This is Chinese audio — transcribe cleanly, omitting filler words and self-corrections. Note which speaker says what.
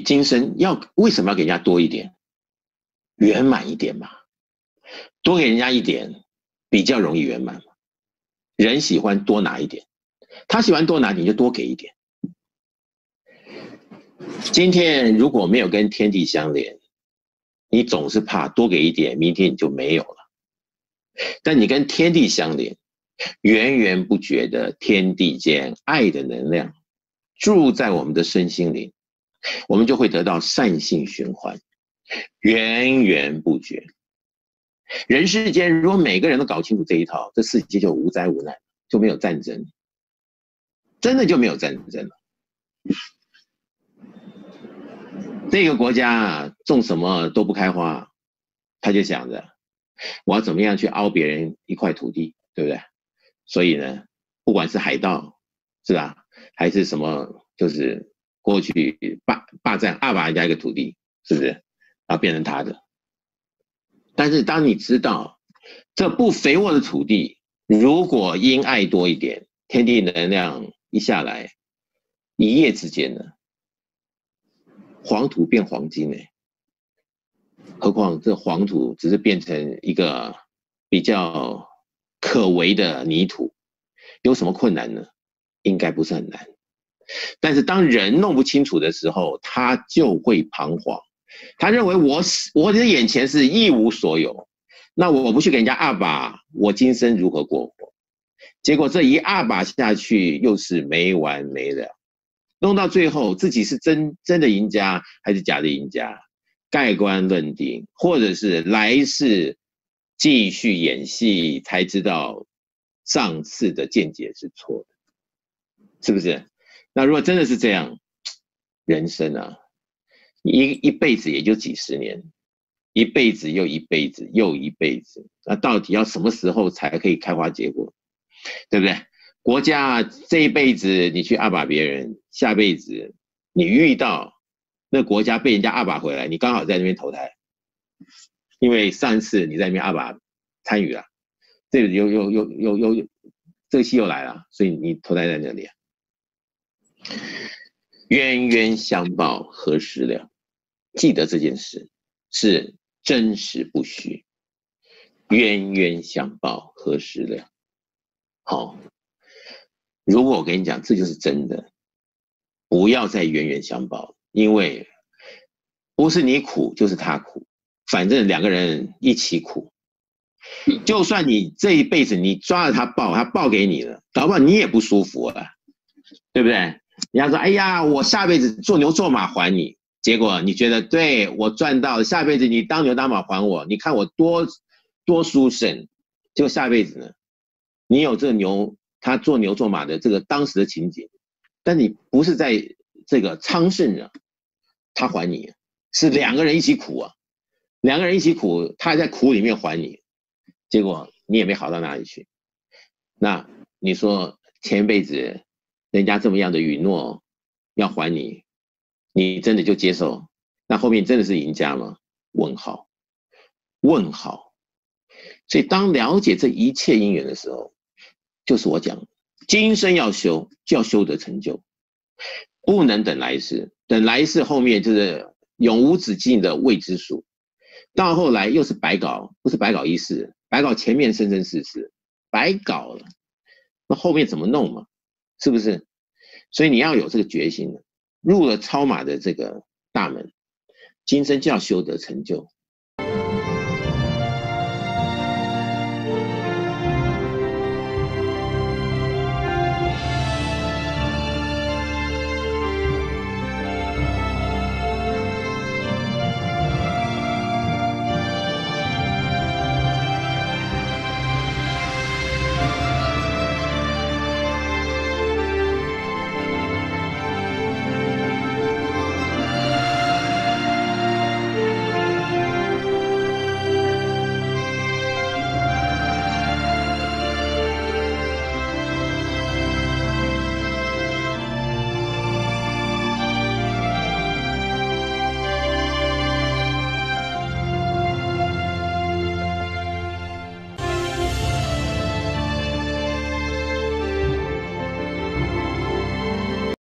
Speaker 1: 今生为什么要给人家多一点，圆满一点嘛？多给人家一点，比较容易圆满嘛。人喜欢多拿一点，他喜欢多拿，你就多给一点。今天如果没有跟天地相连，你总是怕多给一点，明天你就没有了。但你跟天地相连，源源不绝的天地间爱的能量注入在我们的身心灵，我们就会得到善性循环，源源不绝。人世间如果每个人都搞清楚这一套，这世界就无灾无难，就没有战争，真的就没有战争了。这个国家啊，种什么都不开花，他就想着我要怎么样去凹别人一块土地，对不对？所以呢，不管是海盗，是吧，还是什么，就是过去霸占2把人家一个土地，是不是？然后变成他的。但是当你知道这不肥沃的土地，如果因爱多一点，天地能量一下来，一夜之间呢，黄土变黄金欸。何况这黄土只是变成一个比较可为的泥土，有什么困难呢？应该不是很难。但是当人弄不清楚的时候，他就会彷徨。他认为我的眼前是一无所有，那我不去给人家2把，我今生如何过活？结果这一2把下去，又是没完没了。弄到最后，自己是真的赢家还是假的赢家？盖棺论定，或者是来世继续演戏，才知道上次的见解是错的，是不是？那如果真的是这样，人生啊，一辈子也就几十年，一辈子又一辈子又一辈子，那到底要什么时候才可以开花结果？对不对？国家这一辈子你去2把别人，下辈子你遇到那国家被人家2把回来，你刚好在那边投胎，因为上次你在那边2把参与了，这个这个戏又来了，所以你投胎在那里啊。冤冤相报何时了？记得这件事是真实不虚。冤冤相报何时了？好，如果我跟你讲，这就是真的，不要再冤冤相报，因为不是你苦就是他苦，反正2个人一起苦。就算你这一辈子你抓了他报，他报给你了，搞不好你也不舒服啊，对不对？人家说，哎呀，我下辈子做牛做马还你，结果你觉得对我赚到了，下辈子你当牛当马还我，你看我多殊胜。结果下辈子呢，你有这个牛，他做牛做马的这个当时的情景，但你不是在这个昌盛啊，他还你，是2个人一起苦啊，2个人一起苦，他还在苦里面还你，结果你也没好到哪里去。那你说前辈子人家这么样的允诺要还你，你真的就接受？那后面真的是赢家吗？问号，问号。所以当了解这一切因缘的时候，就是我讲，今生要修，就要修得成就，不能等来世。等来世后面就是永无止境的未知数，到后来又是白搞，不是白搞一世，白搞前面生生世世，白搞了。那后面怎么弄嘛？是不是？所以你要有这个决心的，入了超马的这个大门，今生就要修得成就。